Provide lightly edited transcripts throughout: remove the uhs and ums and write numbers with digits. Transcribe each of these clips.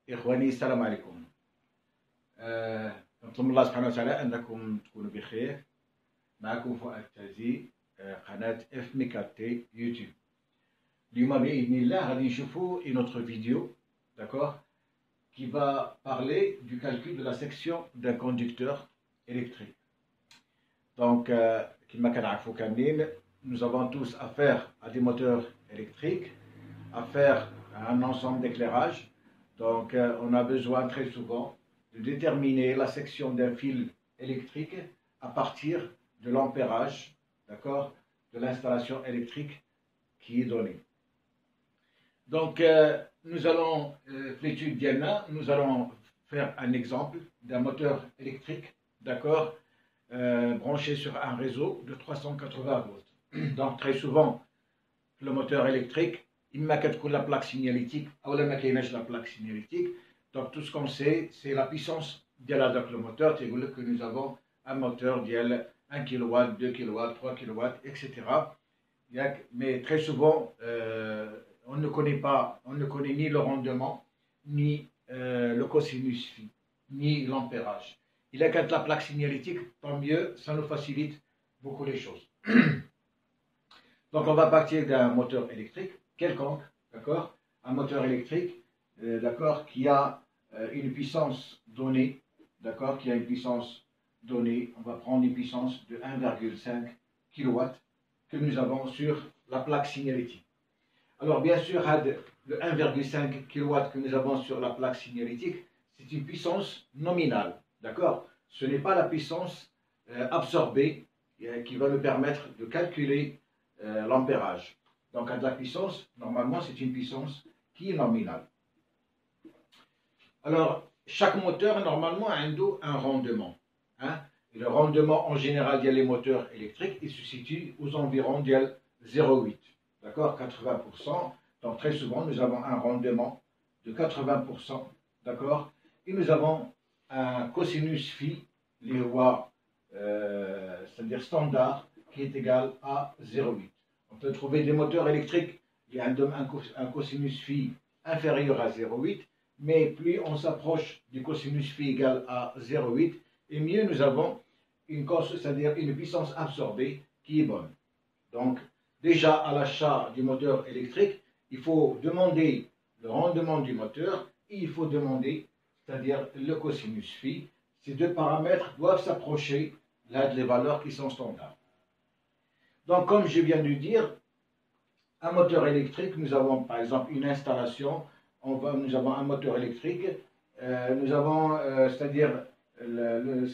إخواني السلام عليكم. نطلب من الله سبحانه وتعالى أنكم تكونوا بخير. معكم فؤاد تازي، قناة اف ميكاتي يوتيوب. اليوم بإذن الله غادي نشوفوا une autre vidéo, d'accord, qui va parler du calcul de la section d'un conducteur électrique. Donc, كما كنعرفوا كاملين, nous avons tous affaire à des moteurs électriques, affaire à un ensemble d'éclairage. Donc, on a besoin très souvent de déterminer la section d'un fil électrique à partir de l'ampérage, d'accord, de l'installation électrique qui est donnée. Donc, nous allons, l'étude d'Yalna, nous allons faire un exemple d'un moteur électrique, d'accord, branché sur un réseau de 380 volts. Donc, très souvent, le moteur électrique, il m'a la plaque signalétique, ou la plaque signalétique. Donc, tout ce qu'on sait, c'est la puissance de le moteur. C'est que nous avons un moteur de 1 kW, 2 kW, 3 kW, etc. Mais très souvent, on ne connaît ni le rendement, ni le cosinus phi, ni l'ampérage. Il y a qu'à la plaque signalétique, tant mieux, ça nous facilite beaucoup les choses. Donc, on va partir d'un moteur électrique quelconque, d'accord, un moteur électrique, d'accord, qui a une puissance donnée, d'accord, qui a une puissance donnée. On va prendre une puissance de 1,5 kW que nous avons sur la plaque signalétique. Alors, bien sûr, le 1,5 kW que nous avons sur la plaque signalétique, c'est une puissance nominale, d'accord. Ce n'est pas la puissance absorbée qui va nous permettre de calculer l'ampérage. Donc, à de la puissance, normalement, c'est une puissance qui est nominale. Alors, chaque moteur, normalement, a un rendement. Hein? Et le rendement, en général, il y a les moteurs électriques, il se situe aux environs de 0,8. D'accord, 80%. Donc, très souvent, nous avons un rendement de 80%. D'accord. Et nous avons un cosinus phi, les lois, c'est-à-dire standard, qui est égal à 0,8. On peut trouver des moteurs électriques, il y a un cosinus phi inférieur à 0,8, mais plus on s'approche du cosinus phi égal à 0,8, et mieux nous avons c'est-à-dire une puissance absorbée qui est bonne. Donc, déjà à l'achat du moteur électrique, il faut demander le rendement du moteur et il faut demander, c'est-à-dire le cosinus phi. Ces deux paramètres doivent s'approcher là des valeurs qui sont standards. Donc, comme je viens de dire, un moteur électrique, nous avons par exemple une installation, nous avons un moteur électrique, nous avons, c'est-à-dire le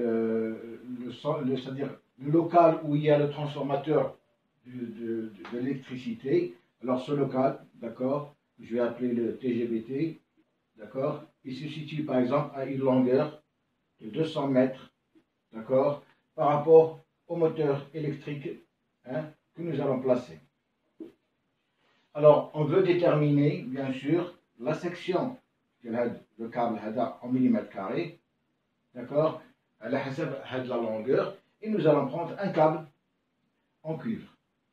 local où il y a le transformateur de l'électricité. Alors, ce local, d'accord, je vais appeler le TGBT, d'accord, il se situe par exemple à une longueur de 200 mètres, d'accord, par rapport au moteur électrique, hein, que nous allons placer. Alors, on veut déterminer, bien sûr, la section de le câble en millimètres carrés, d'accord, à la longueur, et nous allons prendre un câble en cuivre.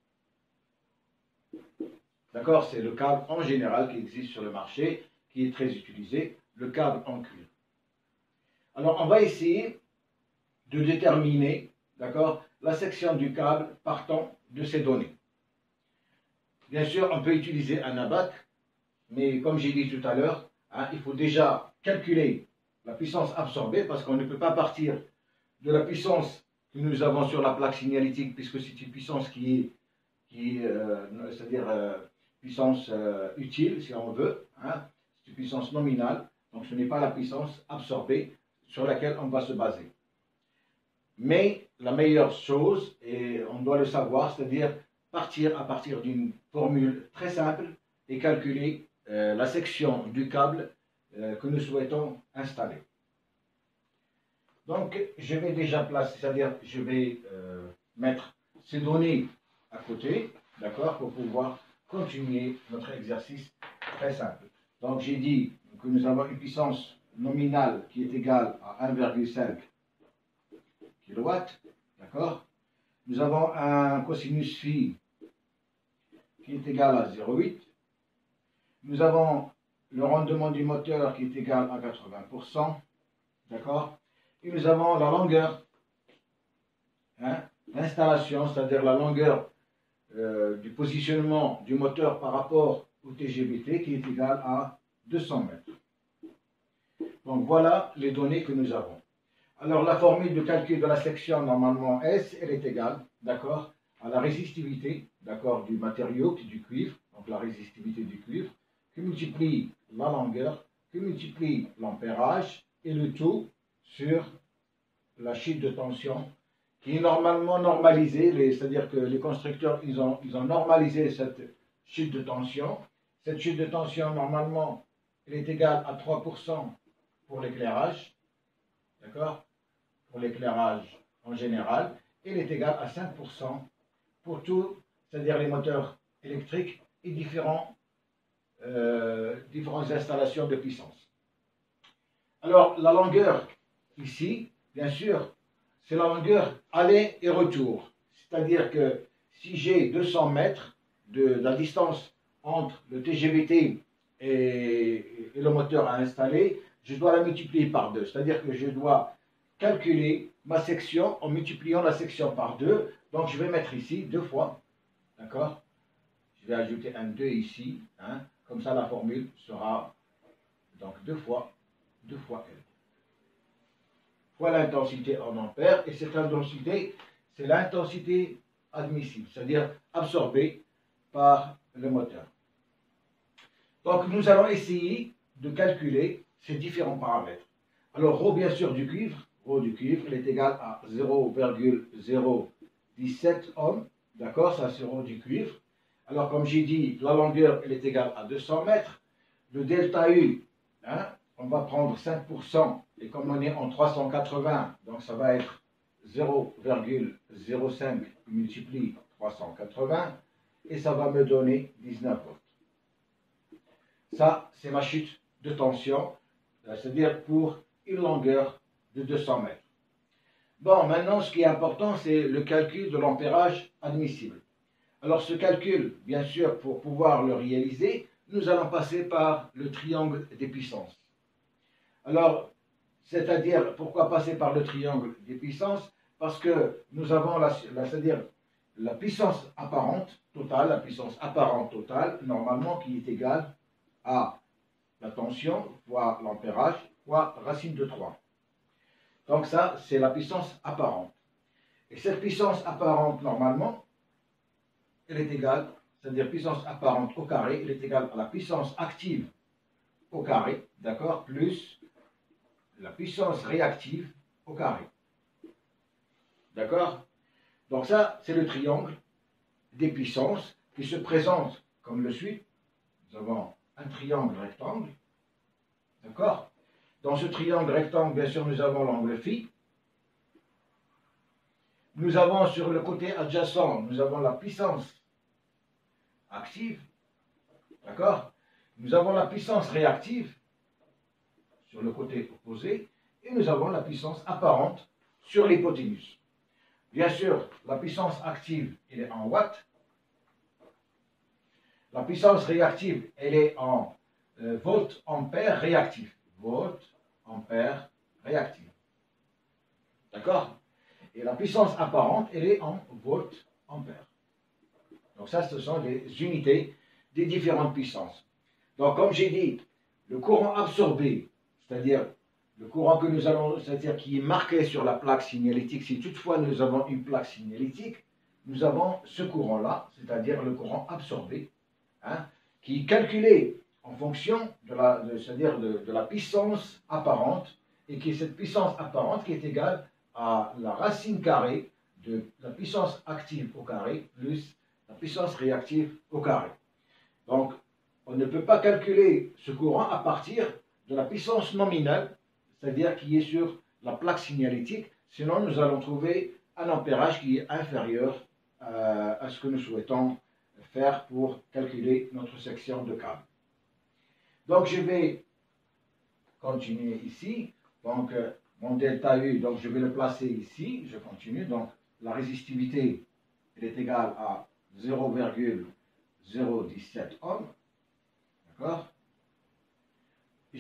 D'accord, c'est le câble en général qui existe sur le marché, qui est très utilisé, le câble en cuivre. Alors, on va essayer de déterminer, d'accord, la section du câble partant de ces données. Bien sûr, on peut utiliser un abac, mais comme j'ai dit tout à l'heure, hein, il faut déjà calculer la puissance absorbée, parce qu'on ne peut pas partir de la puissance que nous avons sur la plaque signalétique, puisque c'est une puissance c'est-à-dire puissance utile, si on veut, hein, c'est une puissance nominale, donc ce n'est pas la puissance absorbée sur laquelle on va se baser. Mais la meilleure chose, et on doit le savoir, c'est-à-dire partir à partir d'une formule très simple et calculer la section du câble que nous souhaitons installer. Donc, je vais déjà placer, c'est-à-dire je vais mettre ces données à côté, d'accord, pour pouvoir continuer notre exercice très simple. Donc, j'ai dit que nous avons une puissance nominale qui est égale à 1,5 kW, d'accord. Nous avons un cosinus phi qui est égal à 0,8. Nous avons le rendement du moteur qui est égal à 80%, d'accord? Et nous avons la longueur, hein, l'installation, c'est-à-dire la longueur du positionnement du moteur par rapport au TGVT qui est égal à 200 mètres. Donc voilà les données que nous avons. Alors la formule de calcul de la section normalement S, elle est égale, d'accord, à la résistivité, d'accord, du matériau qui est du cuivre, donc la résistivité du cuivre, qui multiplie la longueur, qui multiplie l'ampérage et le tout sur la chute de tension qui est normalement normalisée, c'est-à-dire que les constructeurs ils ont normalisé cette chute de tension. Cette chute de tension normalement elle est égale à 3% pour l'éclairage, d'accord, pour l'éclairage en général, et elle est égale à 5% pour tout, c'est-à-dire les moteurs électriques et différentes installations de puissance. Alors, la longueur, ici, bien sûr, c'est la longueur aller et retour. C'est-à-dire que si j'ai 200 mètres de la distance entre le TGVT et le moteur à installer, je dois la multiplier par 2. C'est-à-dire que je dois calculer ma section en multipliant la section par 2. Donc, je vais mettre ici 2 fois. D'accord? Je vais ajouter un 2 ici. Hein, comme ça, la formule sera donc 2 fois L. Fois l'intensité en ampères. Et cette intensité, c'est l'intensité admissible, c'est-à-dire absorbée par le moteur. Donc, nous allons essayer de calculer ces différents paramètres. Alors, ρ, bien sûr, du cuivre, il est égal à 0,017 ohms. D'accord, ça c'est ρ du cuivre. Alors, comme j'ai dit, la longueur, elle est égale à 200 mètres. Le delta U, hein, on va prendre 5%, et comme on est en 380, donc ça va être 0,05 multiplié 380, et ça va me donner 19 volts. Ça, c'est ma chute de tension, c'est-à-dire pour une longueur de 200 mètres. Bon, maintenant, ce qui est important, c'est le calcul de l'ampérage admissible. Alors, ce calcul, bien sûr, pour pouvoir le réaliser, nous allons passer par le triangle des puissances. Alors, c'est-à-dire, pourquoi passer par le triangle des puissances? Parce que nous avons, c'est-à-dire la puissance apparente totale, normalement, qui est égale à la tension fois l'ampérage fois racine de 3. Donc ça, c'est la puissance apparente. Et cette puissance apparente, normalement, elle est égale, c'est-à-dire puissance apparente au carré, elle est égale à la puissance active au carré, d'accord, plus la puissance réactive au carré. D'accord? Donc ça, c'est le triangle des puissances qui se présente comme le suit. Nous avons un triangle rectangle. D'accord? Dans ce triangle rectangle, bien sûr, nous avons l'angle phi. Nous avons sur le côté adjacent, nous avons la puissance active. D'accord? Nous avons la puissance réactive sur le côté opposé. Et nous avons la puissance apparente sur l'hypoténuse. Bien sûr, la puissance active, elle est en watts. La puissance réactive, elle est en volt-ampère réactif. Volt-ampère réactif. D'accord? Et la puissance apparente, elle est en volt-ampère. Donc ça, ce sont les unités des différentes puissances. Donc comme j'ai dit, le courant absorbé, c'est-à-dire le courant que nous allons, c'est-à-dire qui est marqué sur la plaque signalétique, si toutefois nous avons une plaque signalétique, nous avons ce courant-là, c'est-à-dire le courant absorbé, hein, qui est calculé en fonction de la puissance apparente, et qui est cette puissance apparente qui est égale à la racine carrée de la puissance active au carré plus la puissance réactive au carré. Donc, on ne peut pas calculer ce courant à partir de la puissance nominale, c'est-à-dire qui est sur la plaque signalétique, sinon nous allons trouver un ampérage qui est inférieur à ce que nous souhaitons faire pour calculer notre section de câble. Donc je vais continuer ici. Donc mon delta U, donc je vais le placer ici. Je continue. Donc la résistivité, elle est égale à 0,017 ohms. D'accord?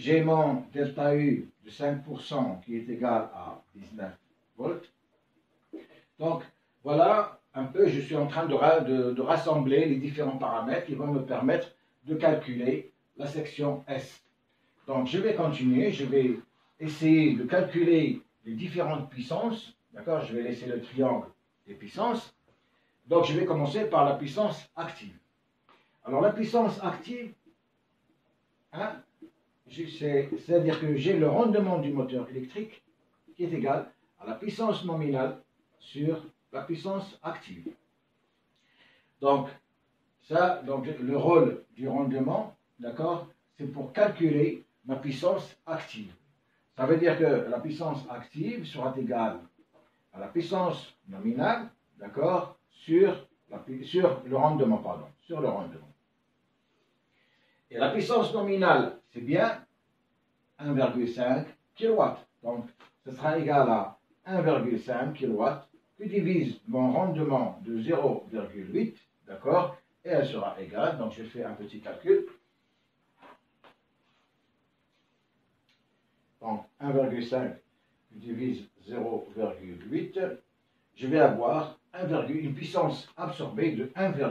j'ai mon delta U de 5% qui est égal à 19 volts. Donc, voilà un peu, je suis en train de rassembler les différents paramètres qui vont me permettre de calculer la section S. Donc, je vais continuer, je vais essayer de calculer les différentes puissances. D'accord? Je vais laisser le triangle des puissances. Donc, je vais commencer par la puissance active. Alors, la puissance active, hein, c'est-à-dire que j'ai le rendement du moteur électrique qui est égal à la puissance nominale sur la puissance active. Donc, ça, donc le rôle du rendement, d'accord, c'est pour calculer ma puissance active. Ça veut dire que la puissance active sera égale à la puissance nominale, d'accord, sur le rendement, pardon, sur le rendement. Et la puissance nominale, c'est bien 1,5 kW. Donc, ce sera égal à 1,5 kW qui divise mon rendement de 0,8, d'accord, et elle sera égale, donc je fais un petit calcul. Donc, 1,5 divise 0,8, je vais avoir une puissance absorbée de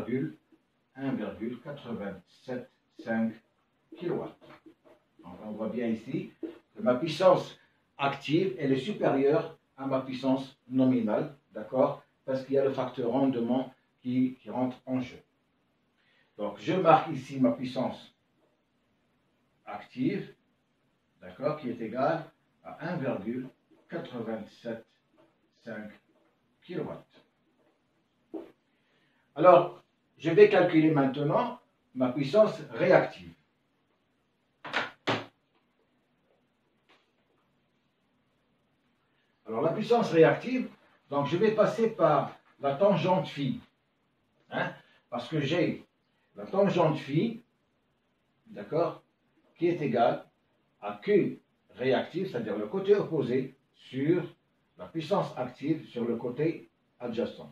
1,875 kW. Donc, on voit bien ici que ma puissance active, elle est supérieure à ma puissance nominale, d'accord, parce qu'il y a le facteur rendement qui rentre en jeu. Donc, je marque ici ma puissance active, d'accord, qui est égale à 1,875 kW. Alors, je vais calculer maintenant ma puissance réactive. Alors, la puissance réactive, donc je vais passer par la tangente phi, hein, parce que j'ai la tangente phi, d'accord, qui est égale à Q réactive, c'est-à-dire le côté opposé, sur la puissance active sur le côté adjacent.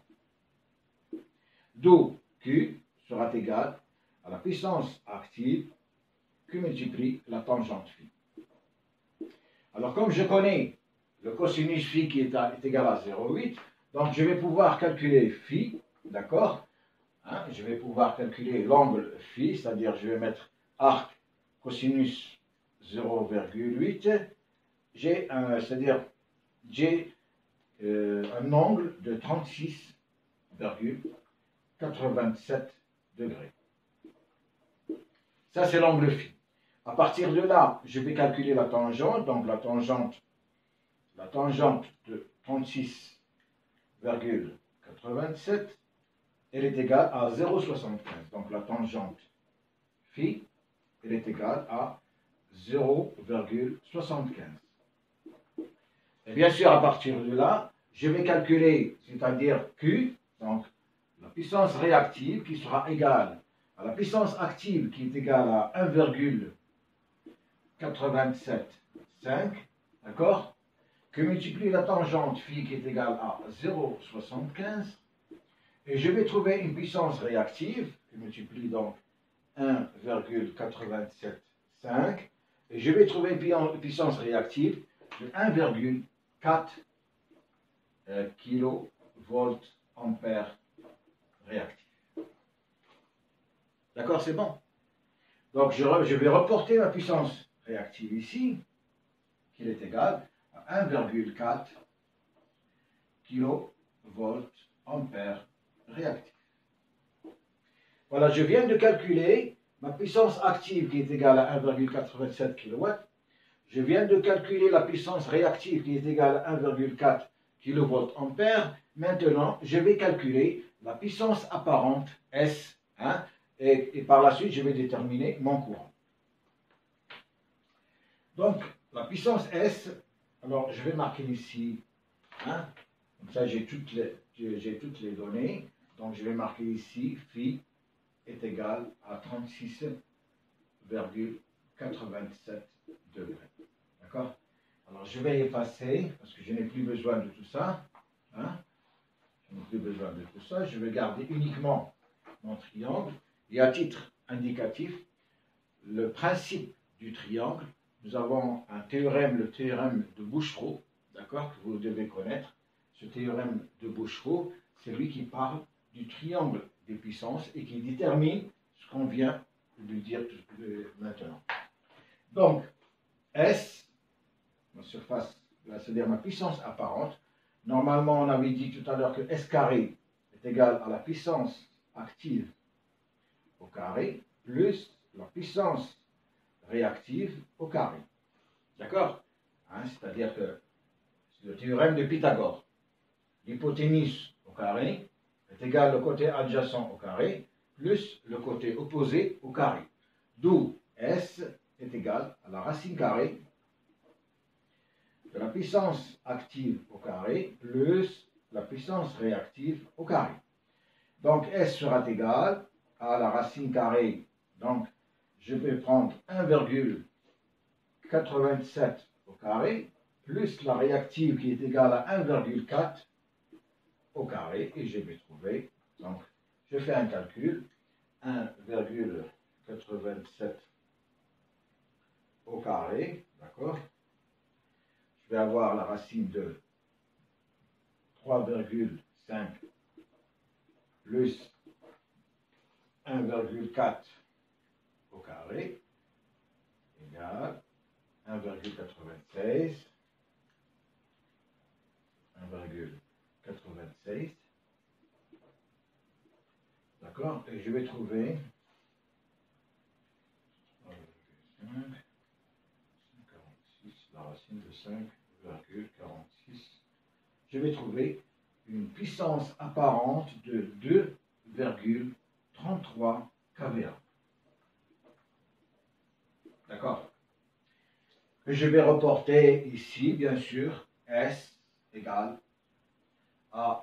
D'où Q sera égal à la puissance active Q multiplie la tangente phi. Alors, comme je connais le cosinus phi qui est égal à 0,8, donc je vais pouvoir calculer phi, d'accord, hein, je vais pouvoir calculer l'angle phi, c'est-à-dire je vais mettre arc cosinus 0,8, c'est-à-dire j'ai un angle de 36,87 degrés. Ça, c'est l'angle phi. À partir de là, je vais calculer la tangente, donc la tangente de 36,87, elle est égale à 0,75. Donc la tangente phi, elle est égale à 0,75. Et bien sûr, à partir de là, je vais calculer, c'est-à-dire Q, donc la puissance réactive qui sera égale à la puissance active qui est égale à 1,875, d'accord, que multiplie la tangente phi qui est égale à 0,75, et je vais trouver une puissance réactive qui multiplie donc 1,875, et je vais trouver une puissance réactive de 1,4 kV ampère réactif. D'accord, c'est bon. Donc je vais reporter ma puissance réactive ici, qui est égale à 1,4 kV ampère réactif. Voilà, je viens de calculer ma puissance active qui est égale à 1,87 kW. Je viens de calculer la puissance réactive qui est égale à 1,4 kVA. Maintenant, je vais calculer la puissance apparente S, hein, et par la suite, je vais déterminer mon courant. Donc, la puissance S, alors je vais marquer ici, hein, comme ça j'ai toutes les données. Donc, je vais marquer ici, phi est égal à 36,87 degrés. D'accord? Alors, je vais effacer, parce que je n'ai plus besoin de tout ça. Hein? Je n'ai plus besoin de tout ça. Je vais garder uniquement mon triangle. Et à titre indicatif, le principe du triangle nous avons un théorème, le théorème de Bouchereau, d'accord, que vous devez connaître. Ce théorème de Bouchereau, c'est lui qui parle du triangle des puissances et qui détermine ce qu'on vient de dire maintenant. Donc, S, ma surface, c'est-à-dire ma puissance apparente, normalement on avait dit tout à l'heure que S carré est égal à la puissance active au carré plus la puissance réactive au carré. D'accord, hein, c'est-à-dire que c'est le théorème de Pythagore. L'hypoténuse au carré est égal au côté adjacent au carré plus le côté opposé au carré. D'où S est égal à la racine carrée de la puissance active au carré plus la puissance réactive au carré. Donc S sera égal à la racine carrée. Donc je vais prendre 1,87 au carré plus la réactive qui est égale à 1,4 au carré et je vais trouver, donc je fais un calcul, 1,87 au carré, d'accord, je vais avoir la racine de 3,5 plus 1,4 au carré égale 1,96. D'accord, et je vais trouver 46, la racine de 5,46. Je vais trouver une puissance apparente de 2,33 kVA. D'accord. Et je vais reporter ici, bien sûr, S égale à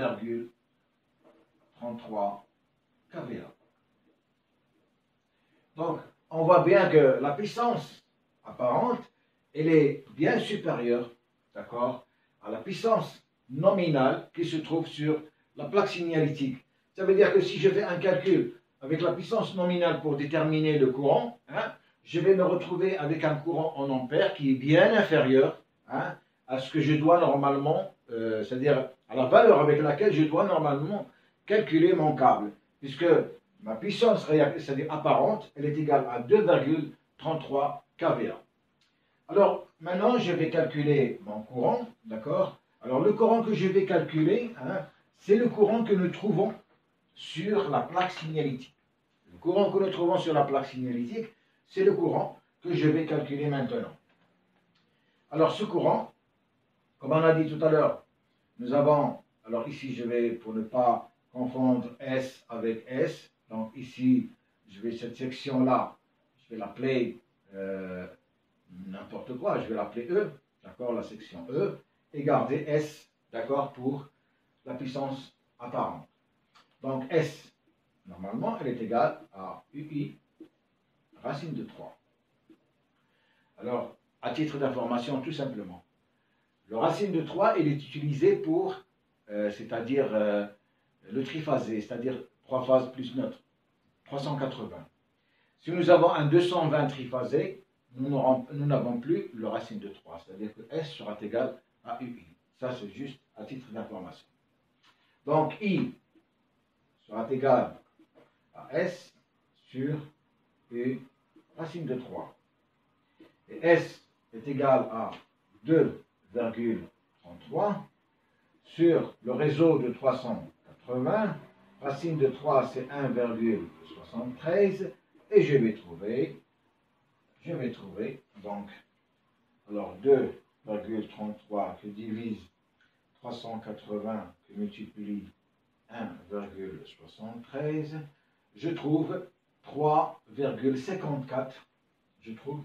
2,33 kVA. Donc, on voit bien que la puissance apparente, elle est bien supérieure, d'accord, à la puissance nominale qui se trouve sur la plaque signalétique. Ça veut dire que si je fais un calcul avec la puissance nominale pour déterminer le courant, hein, je vais me retrouver avec un courant en ampères qui est bien inférieur, hein, à ce que je dois normalement, c'est-à-dire à la valeur avec laquelle je dois normalement calculer mon câble, puisque ma puissance c'est-à-dire apparente, elle est égale à 2,33 kVA. Alors, maintenant, je vais calculer mon courant, d'accord? Alors, le courant que je vais calculer, hein, c'est le courant que nous trouvons sur la plaque signalétique. Le courant que nous trouvons sur la plaque signalétique, c'est le courant que je vais calculer maintenant. Alors, ce courant, comme on a dit tout à l'heure, nous avons, alors ici, je vais, pour ne pas confondre S avec S, donc ici, je vais cette section-là, je vais l'appeler n'importe quoi, je vais l'appeler E, d'accord, la section E, et garder S, d'accord, pour la puissance apparente. Donc S, normalement, elle est égale à UI, racine de 3. Alors, à titre d'information, tout simplement, le racine de 3, il est utilisé pour, c'est-à-dire le triphasé, c'est-à-dire 3 phases plus neutre, 380. Si nous avons un 220 triphasé, nous n'avons plus le racine de 3, c'est-à-dire que S sera égal à UI. Ça, c'est juste à titre d'information. Donc, I sera égal à S sur U, racine de 3. Et S est égal à 2,33 sur le réseau de 380. Racine de 3, c'est 1,73. Et je vais trouver donc, alors 2,33 que divise 380 que multiplie 1,73, je trouve 3,54, je trouve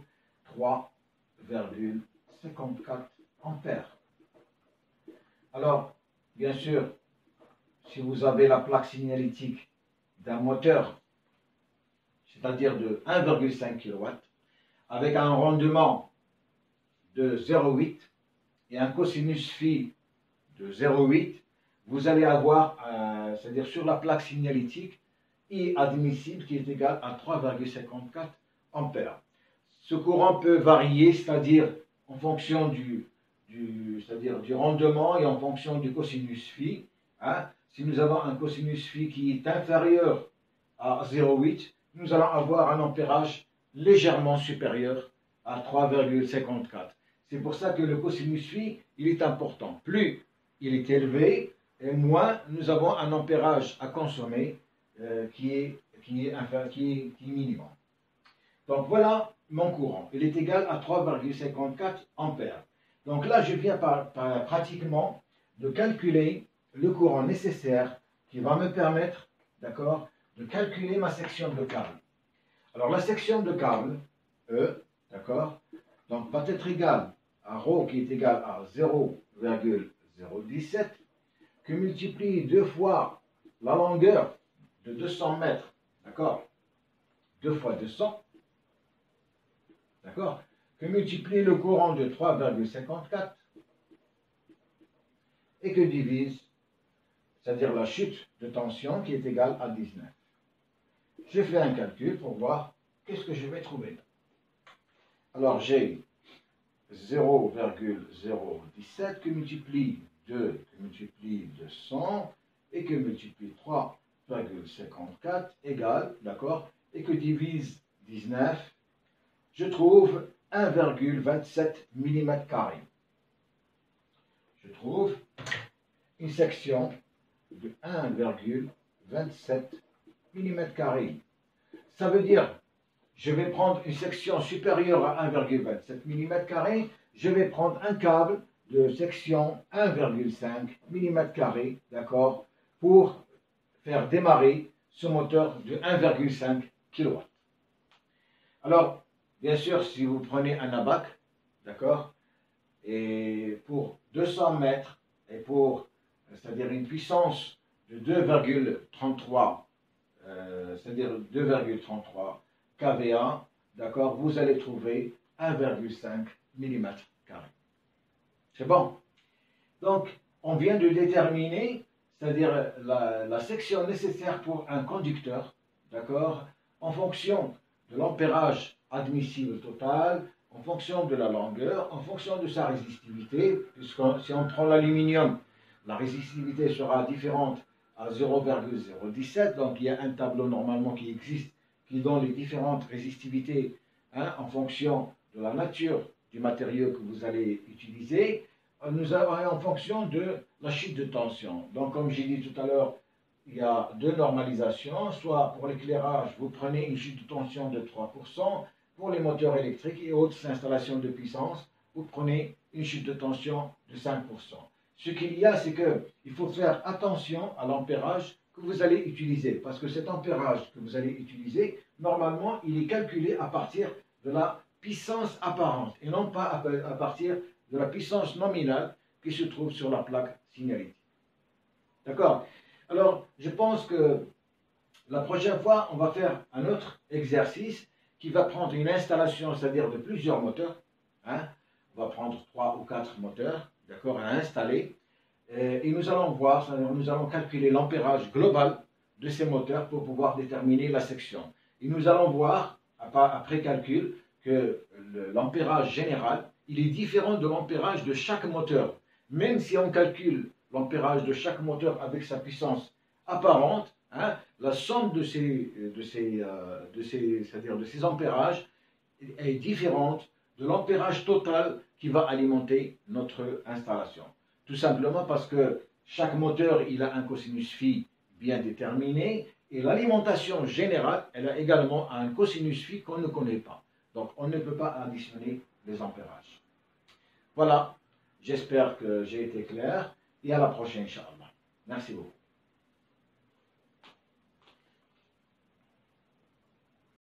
3,54 ampères. Alors, bien sûr, si vous avez la plaque signalétique d'un moteur, c'est-à-dire de 1,5 kW, avec un rendement de 0,8 et un cosinus phi de 0,8, vous allez avoir, c'est-à-dire sur la plaque signalétique, I admissible qui est égal à 3,54 ampères. ce courant peut varier, c'est-à-dire en fonction c'est-à-dire du rendement et en fonction du cosinus phi. Hein. Si nous avons un cosinus phi qui est inférieur à 0,8, nous allons avoir un ampérage légèrement supérieur à 3,54. C'est pour ça que le cosinus phi, il est important. Plus il est élevé, et moins nous avons un ampérage à consommer qui est minimum. Donc voilà mon courant. Il est égal à 3,54 ampères. Donc là, je viens pratiquement de calculer le courant nécessaire qui va me permettre, d'accord, de calculer ma section de câble. Alors la section de câble, E, d'accord, donc va être égale à ρ qui est égal à 0,017, que multiplie 2 fois la longueur de 200 mètres, d'accord, 2 fois 200, d'accord, que multiplie le courant de 3,54 et que divise, c'est-à-dire la chute de tension qui est égale à 19. Je fais un calcul pour voir qu'est-ce que je vais trouver. Alors j'ai 0,017 que multiplie 2, que multiplie 200 et que multiplie 3,54 égale, d'accord, et que divise 19, je trouve 1,27 mm². Je trouve une section de 1,27 mm². Ça veut dire, je vais prendre une section supérieure à 1,27 mm², je vais prendre un câble de section 1,5 mm², d'accord, pour faire démarrer ce moteur de 1,5 kW. Alors, bien sûr, si vous prenez un abac, d'accord, et pour 200 mètres, et pour, c'est-à-dire une puissance de 2,33, c'est-à-dire 2,33 kVA, d'accord, vous allez trouver 1,5 mm². C'est bon. Donc, on vient de déterminer, c'est-à-dire la section nécessaire pour un conducteur, d'accord, en fonction de l'ampérage admissible total, en fonction de la longueur, en fonction de sa résistivité, puisque si on prend l'aluminium, la résistivité sera différente à 0,017, donc il y a un tableau normalement qui existe, qui donne les différentes résistivités en fonction de la nature du matériau que vous allez utiliser, nous avons en fonction de la chute de tension. Donc comme j'ai dit tout à l'heure, il y a deux normalisations, soit pour l'éclairage, vous prenez une chute de tension de 3%, pour les moteurs électriques et autres installations de puissance, vous prenez une chute de tension de 5%. Ce qu'il y a, c'est qu'il faut faire attention à l'ampérage que vous allez utiliser, parce que cet ampérage que vous allez utiliser, normalement, il est calculé à partir de la puissance apparente, et non pas à partir de la puissance nominale qui se trouve sur la plaque signalétique. D'accord? Alors, je pense que la prochaine fois, on va faire un autre exercice qui va prendre une installation, c'est-à-dire de plusieurs moteurs. On va prendre 3 ou 4 moteurs, d'accord, à installer. Et nous allons voir, nous allons calculer l'ampérage global de ces moteurs pour pouvoir déterminer la section. Et nous allons voir, après calcul, que l'ampérage général, il est différent de l'ampérage de chaque moteur. Même si on calcule l'ampérage de chaque moteur avec sa puissance apparente, la somme de ces ampérages est différente de l'ampérage total qui va alimenter notre installation. Tout simplement parce que chaque moteur il a un cosinus phi bien déterminé et l'alimentation générale elle a également un cosinus phi qu'on ne connaît pas. Donc on ne peut pas additionner les ampérages. Voilà, j'espère que j'ai été clair et à la prochaine, Inch'Allah. Merci beaucoup.